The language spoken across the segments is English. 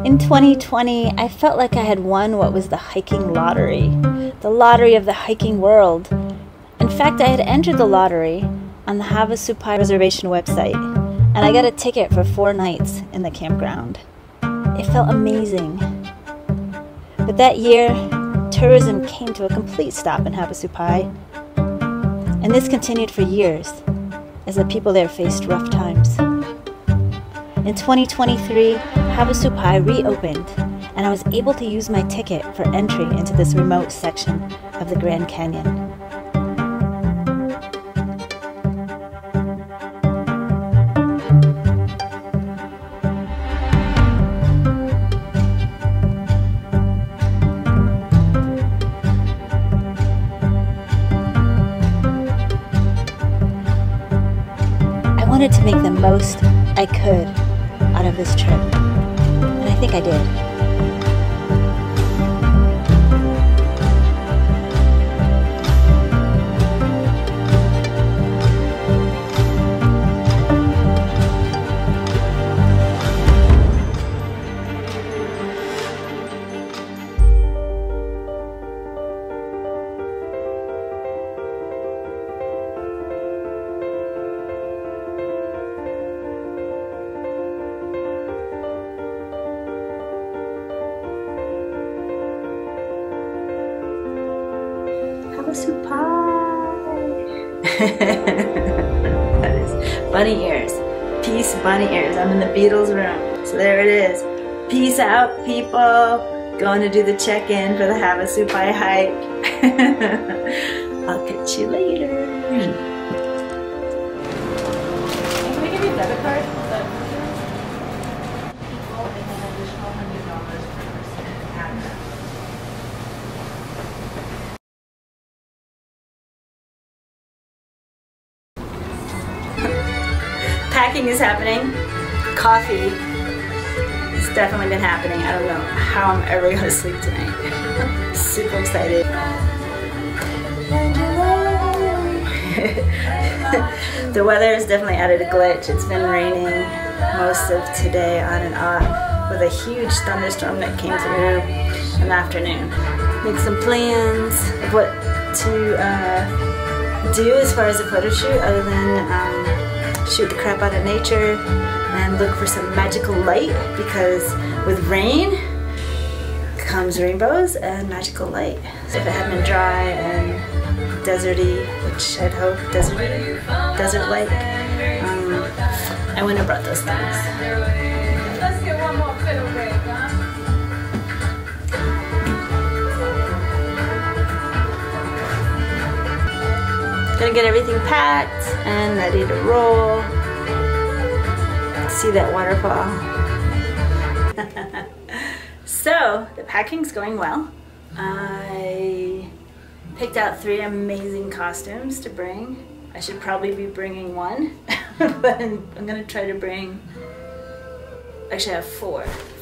In 2020, I felt like I had won what was the hiking lottery, the lottery of the hiking world. In fact, I had entered the lottery on the Havasupai reservation website, and I got a ticket for 4 nights in the campground. It felt amazing. But that year, tourism came to a complete stop in Havasupai, and this continued for years as the people there faced rough times. In 2023, Havasupai reopened, and I was able to use my ticket for entry into this remote section of the Grand Canyon. I wanted to make the most I could out of this trip, and I think I did. That is bunny ears. Peace, bunny ears. I'm in the Beatles room. So there it is. Peace out, people. Going to do the check-in for the Havasupai hike. I'll catch you later. Can we give you a debit card? Packing is happening. Coffee has definitely been happening. I don't know how I'm ever going to sleep tonight. Super excited. The weather has definitely added a glitch. It's been raining most of today on and off with a huge thunderstorm that came through in the afternoon. Make some plans of what to do as far as a photo shoot other than shoot the crap out of nature and look for some magical light, because with rain comes rainbows and magical light. So if it had been dry and deserty, which I'd hope desert-like, I wouldn't have brought those things. Let's get one more fiddle break, huh? Gonna get everything packed and ready to roll. See that waterfall. So the packing's going well. I picked out 3 amazing costumes to bring. I should probably be bringing 1, but I'm gonna try to bring. Actually, I have 4,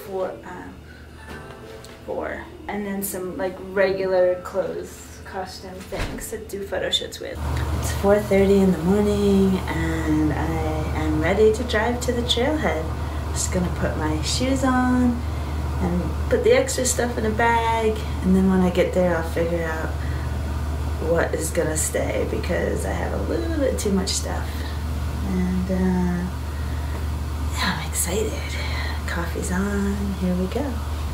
and then some like regular clothes. Costume things to do photo shoots with. It's 4:30 in the morning and I am ready to drive to the trailhead. Just gonna put my shoes on and put the extra stuff in a bag, and then when I get there I'll figure out what is gonna stay, because I have a little bit too much stuff. And yeah, I'm excited. Coffee's on, here we go.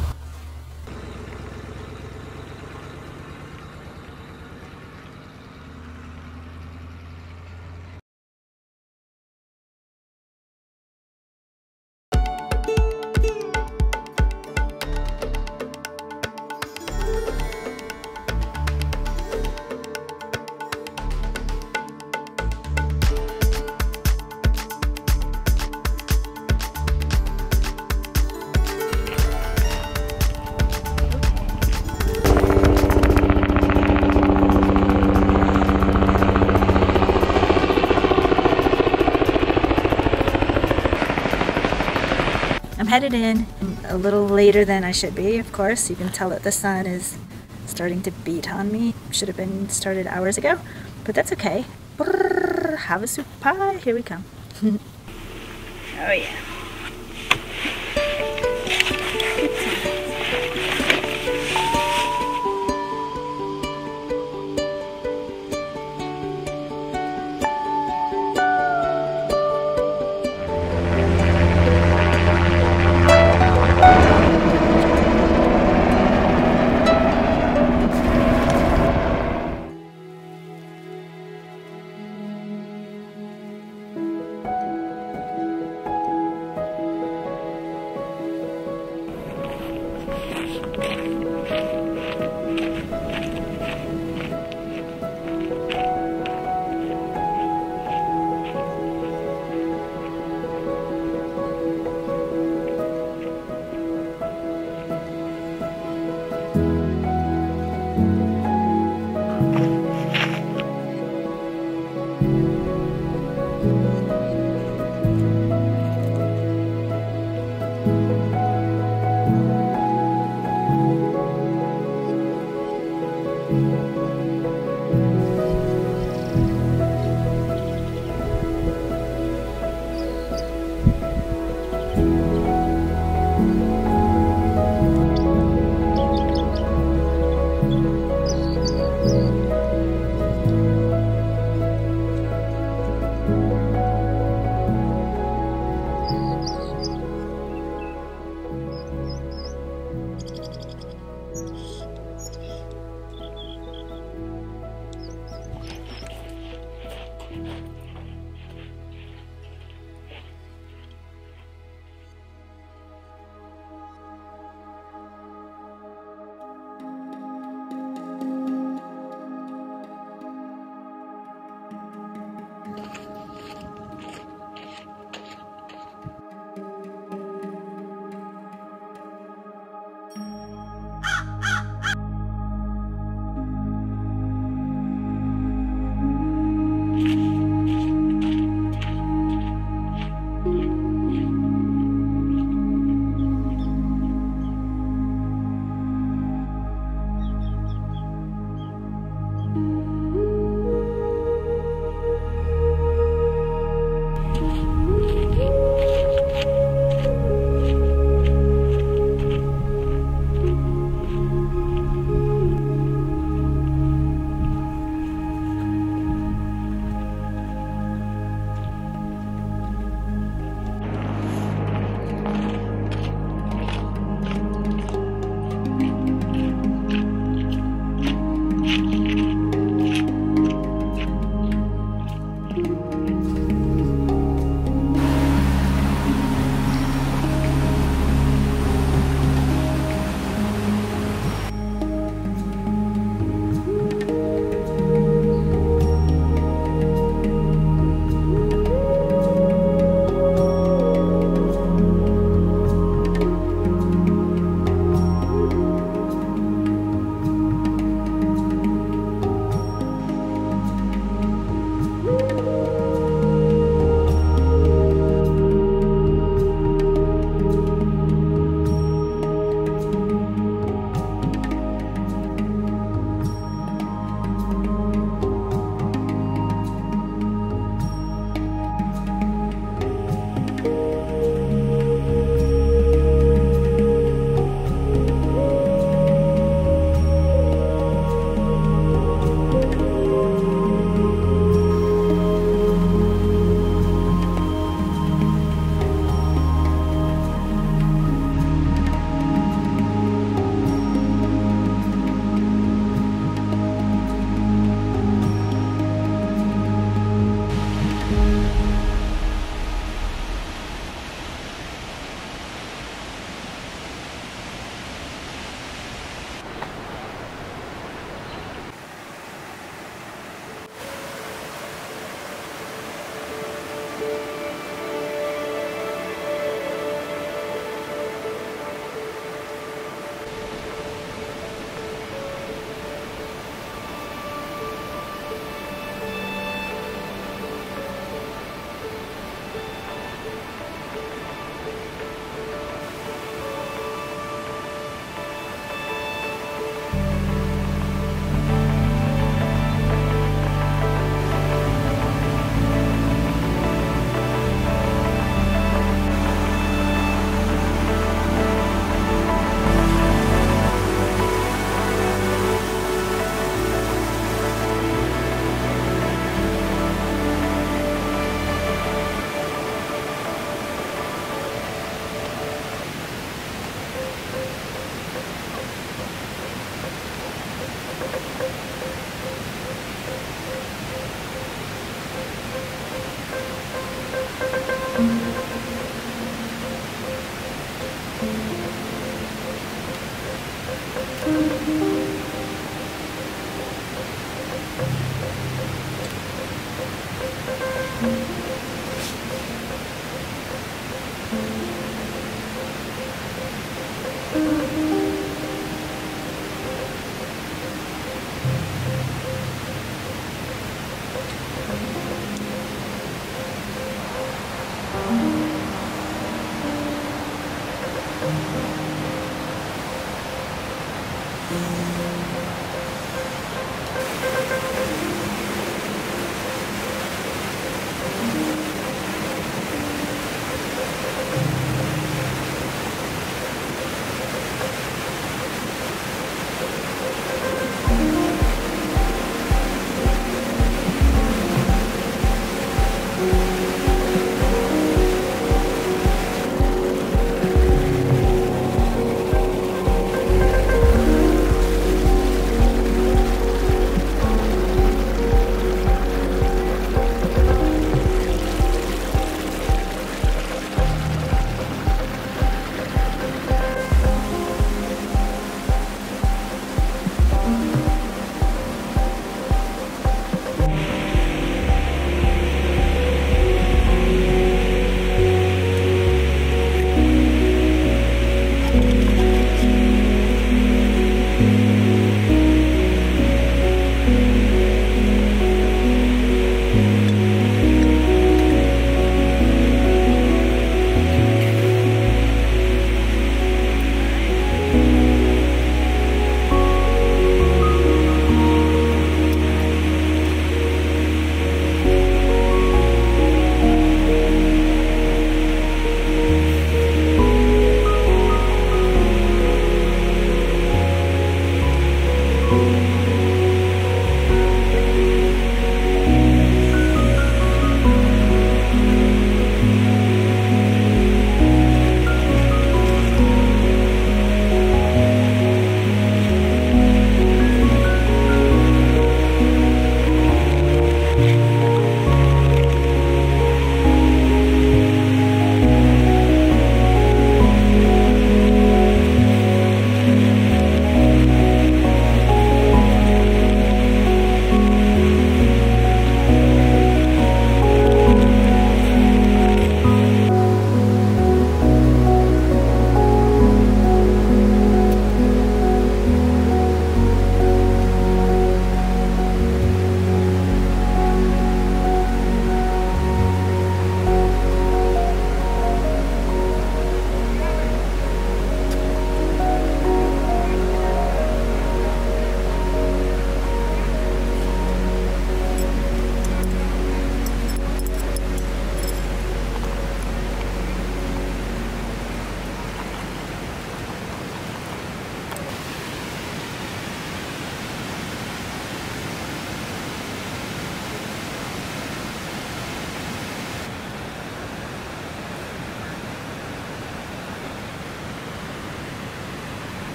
I'm headed in a little later than I should be, of course. You can tell that the sun is starting to beat on me. Should have been started hours ago, but that's okay. Brrr, Havasupai, here we come. Oh yeah.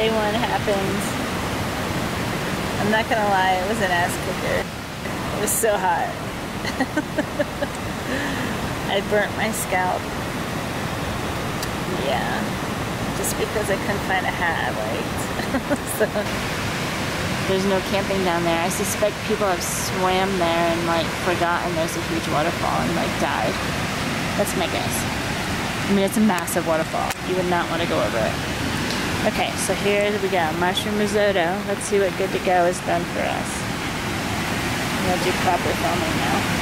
day one happened. I'm not gonna lie, it was an ass kicker. It was so hot. I burnt my scalp. Yeah, just because I couldn't find a hat I liked. So, there's no camping down there. I suspect people have swam there and like forgotten there's a huge waterfall and like died. That's my guess. I mean, it's a massive waterfall. You would not want to go over it. Okay, so here we go. Mushroom risotto. Let's see what good to go is done for us. We'll do proper filming now.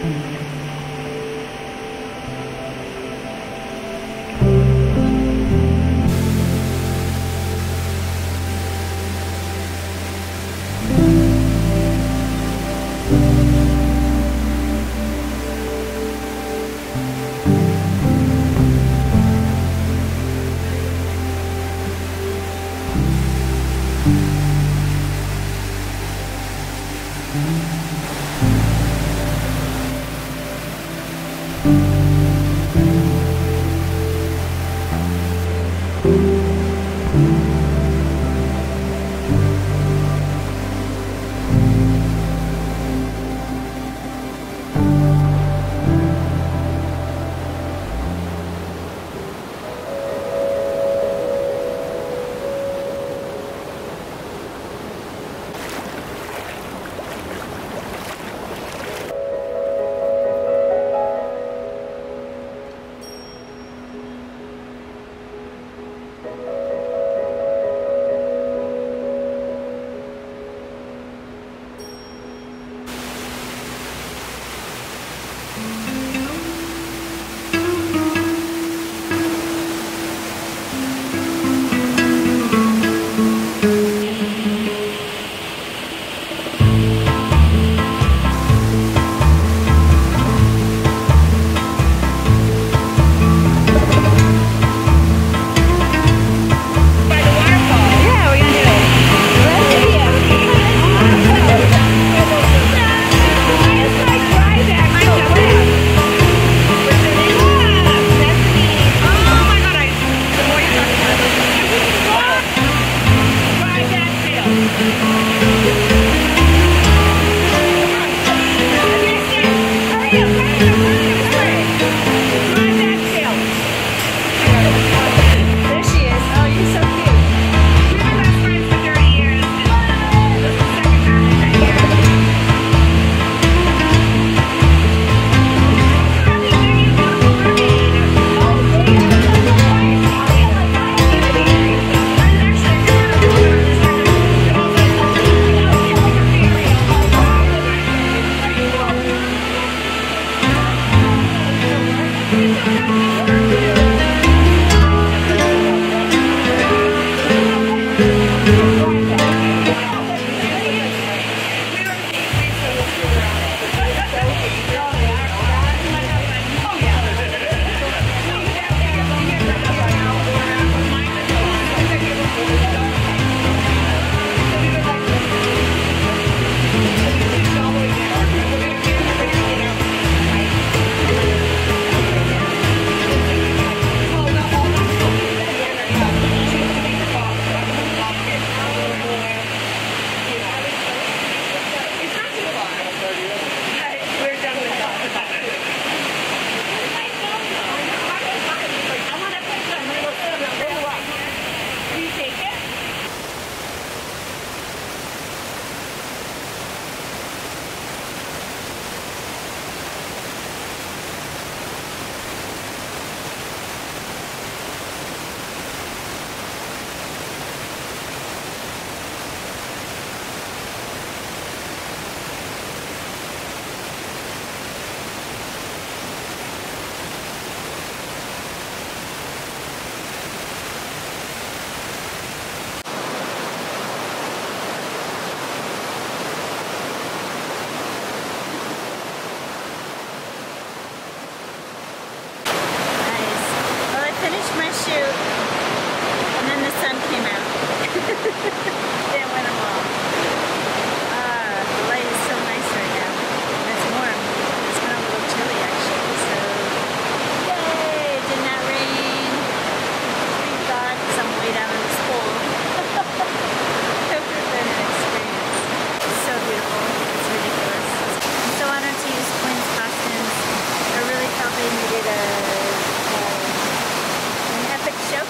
show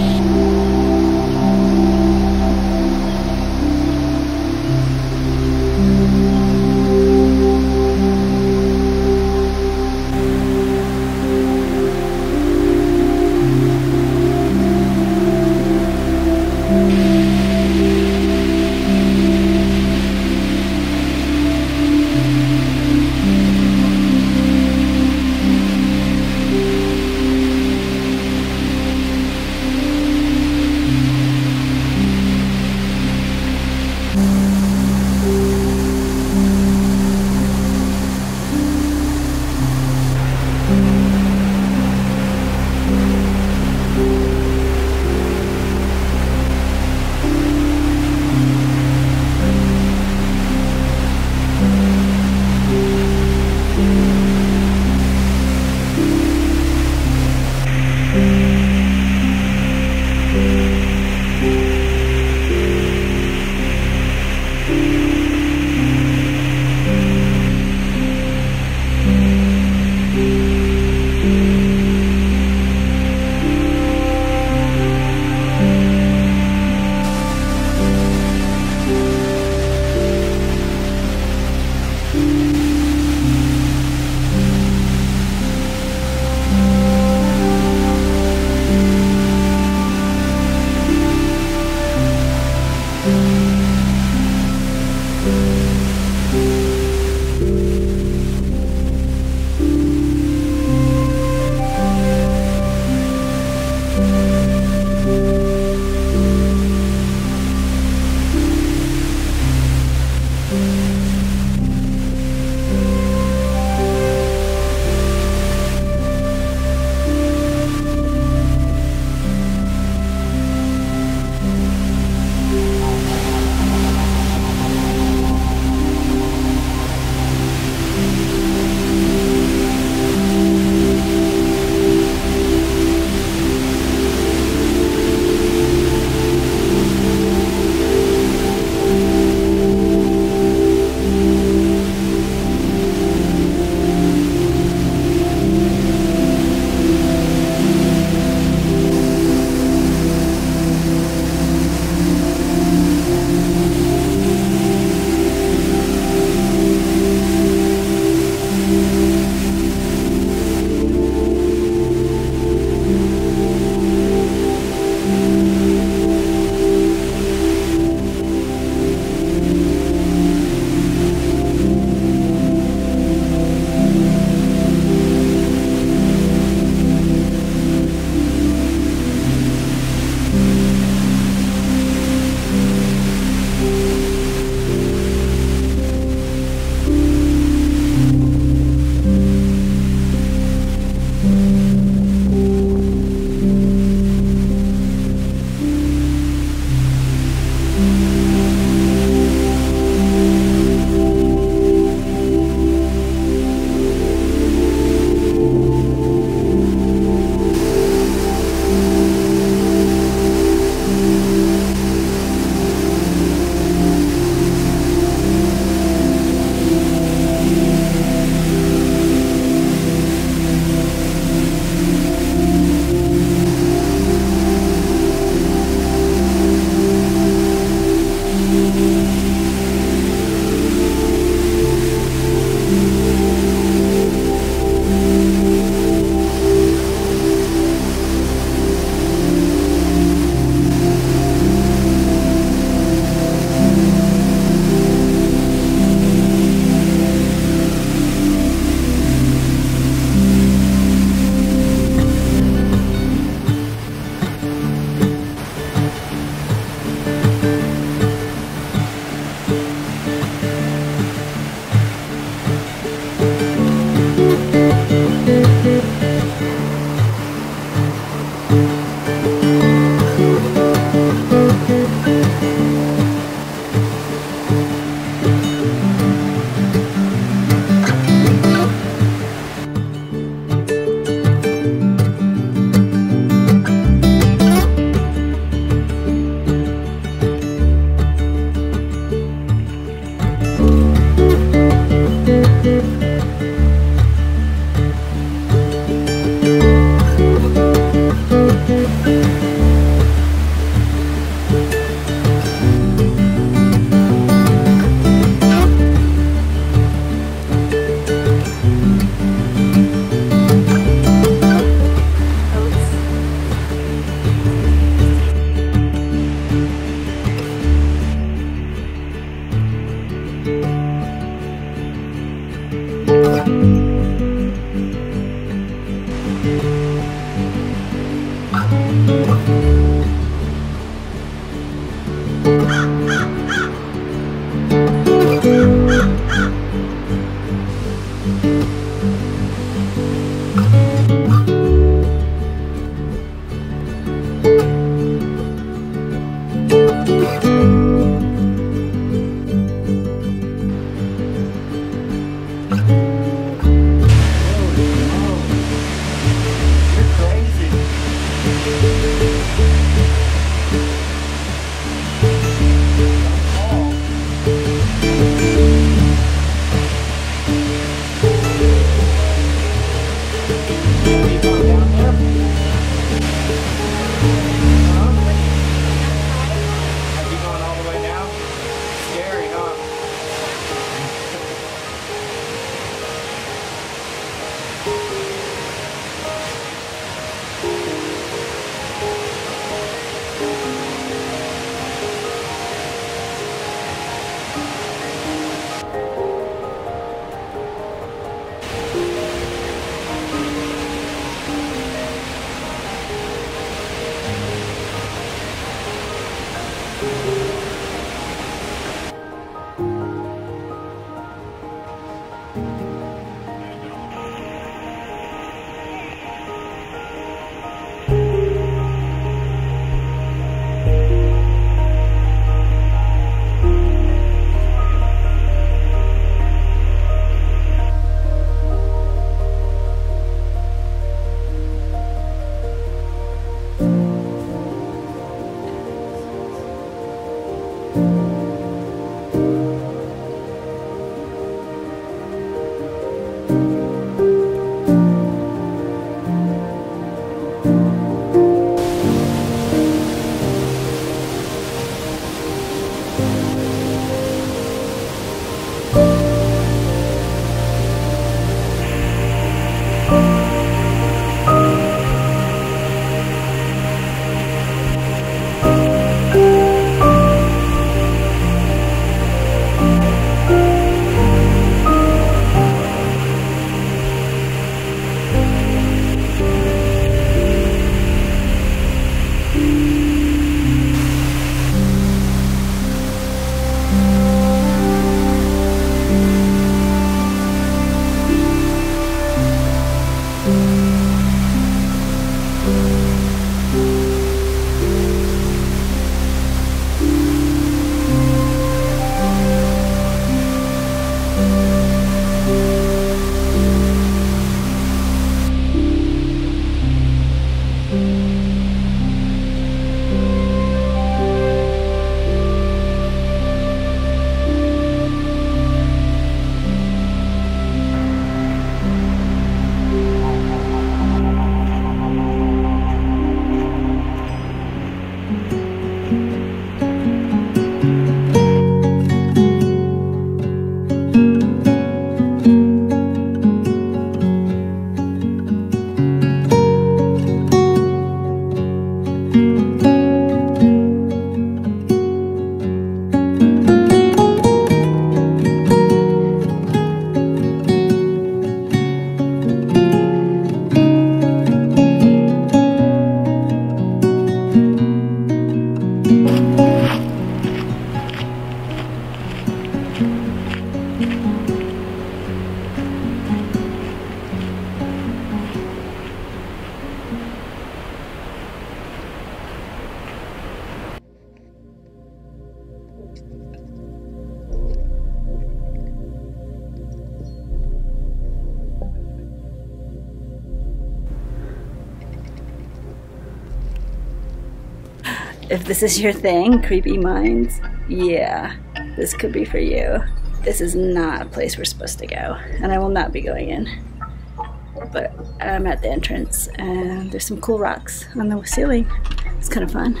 If this is your thing, creepy minds, yeah, this could be for you. This is not a place we're supposed to go, and I will not be going in. But I'm at the entrance, and there's some cool rocks on the ceiling. It's kind of fun.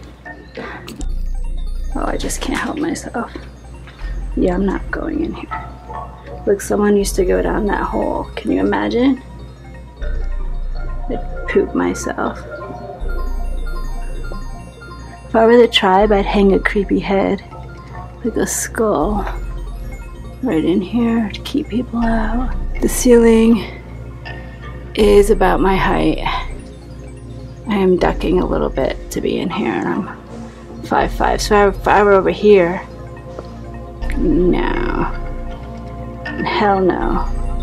Oh, I just can't help myself. Yeah, I'm not going in here. Look, someone used to go down that hole. Can you imagine? I'd poop myself. If I were the tribe, I'd hang a creepy head, like a skull, right in here to keep people out. The ceiling is about my height. I am ducking a little bit to be in here, and I'm 5'5", so if I were over here, no. Hell no.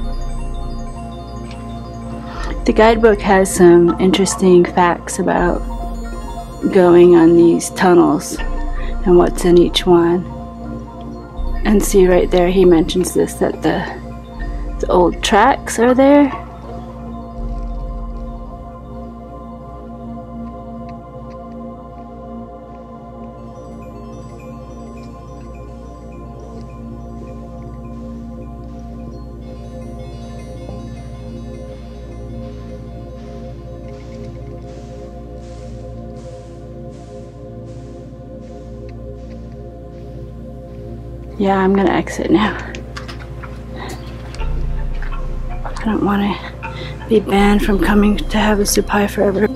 The guidebook has some interesting facts about going on these tunnels and what's in each one. And see right there, he mentions this, that the old tracks are there. Yeah, I'm gonna exit now. I don't want to be banned from coming to Havasupai forever.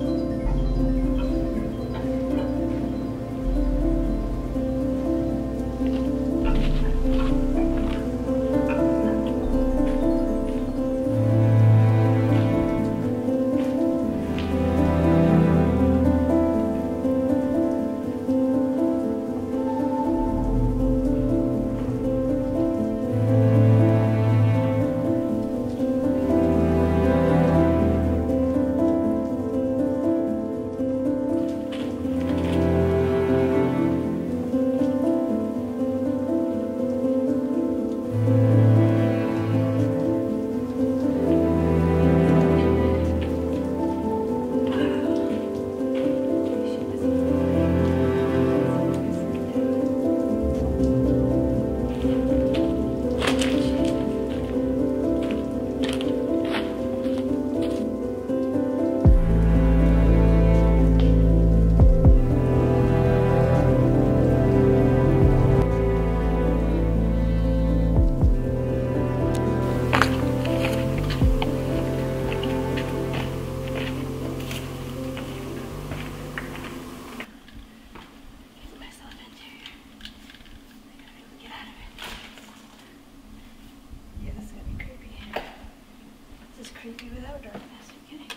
Creepy without darkness, are you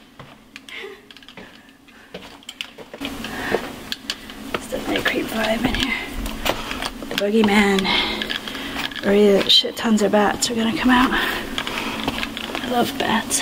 kidding? It's definitely a creep vibe in here. The boogeyman, or the shit tons of bats are gonna come out. I love bats.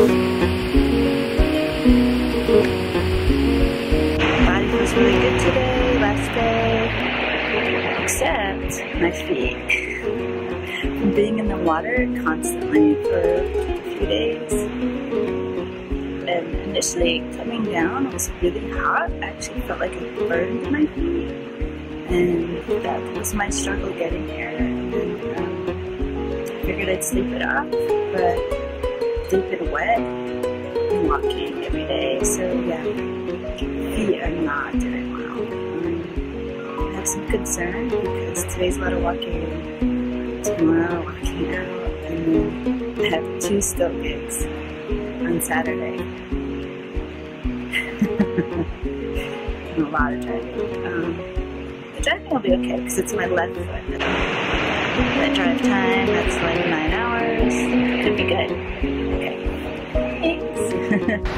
Body feels really good today, last day, except my feet. From being in the water constantly for a few days, and initially coming down was really hot. I actually felt like it burned my feet, and that was my struggle getting here. And then I figured I'd sleep it off, but sleep it wet and walking every day. So yeah, feet are not doing well. I have some concern because today's a lot of walking, tomorrow walking out, and then I have 2 still gigs on Saturday. And a lot of driving. The driving will be okay because it's my left foot. That drive time, that's like 9 hours. Could be good. Okay. Thanks.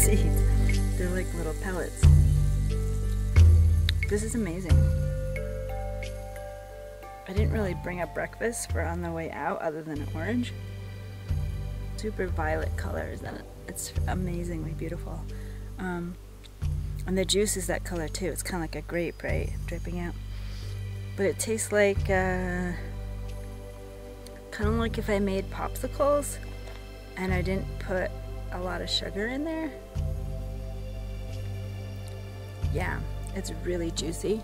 seeds. They're like little pellets. This is amazing. I didn't really bring up breakfast for on the way out other than an orange. Super violet colors and it's amazingly beautiful. And the juice is that color too. It's kind of like a grape, right? Dripping out. But it tastes like, kind of like if I made popsicles and I didn't put a lot of sugar in there. Yeah, it's really juicy.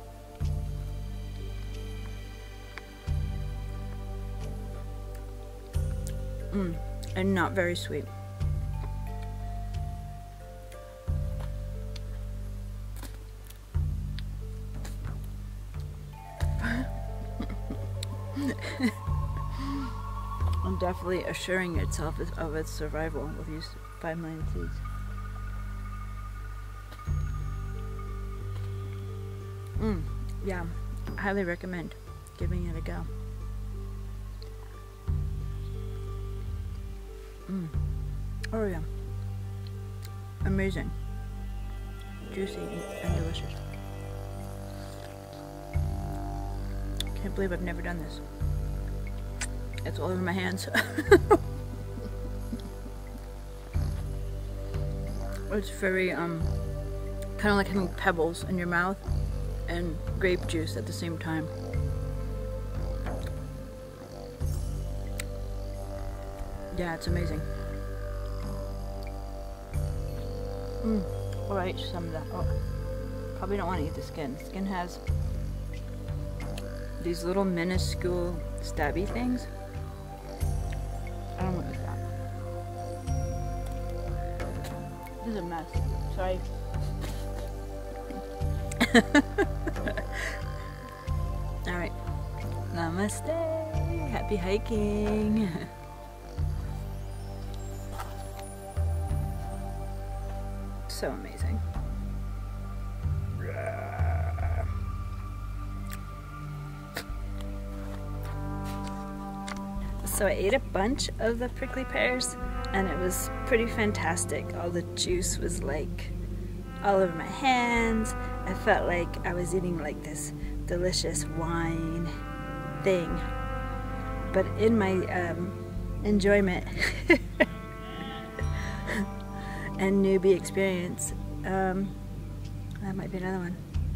And not very sweet. And definitely assuring itself of its survival with these 5 million seeds. Yeah, I highly recommend giving it a go. Oh yeah, amazing, juicy and delicious. Can't believe I've never done this. It's all over my hands. It's very kind of like having pebbles in your mouth and grape juice at the same time. Yeah, it's amazing. I'll eat some of that. Oh, probably don't want to eat the skin. The skin has these little minuscule stabby things. I don't want to eat that. This is a mess. Sorry. Alright. Namaste. Happy hiking. So amazing. So I ate a bunch of the prickly pears and it was pretty fantastic. All the juice was like all over my hands. I felt like I was eating like this delicious wine thing. But in my enjoyment and newbie experience, that might be another one.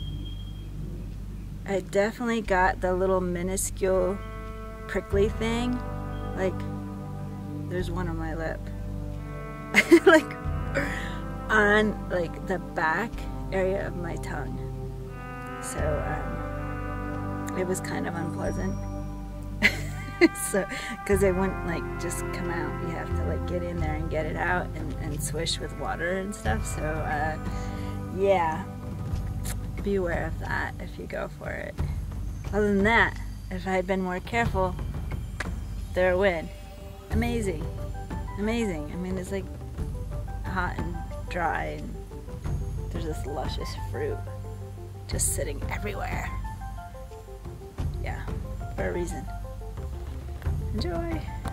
I definitely got the little minuscule prickly thing. Like, there's one on my lip. Like, on like the back area of my tongue. So, it was kind of unpleasant. So, because it wouldn't like just come out. You have to like get in there and get it out and swish with water and stuff. So, yeah, beware of that if you go for it. Other than that, if I had been more careful, they're a win. Amazing. Amazing. I mean, it's like hot and dry and there's this luscious fruit just sitting everywhere. Yeah, for a reason. Enjoy.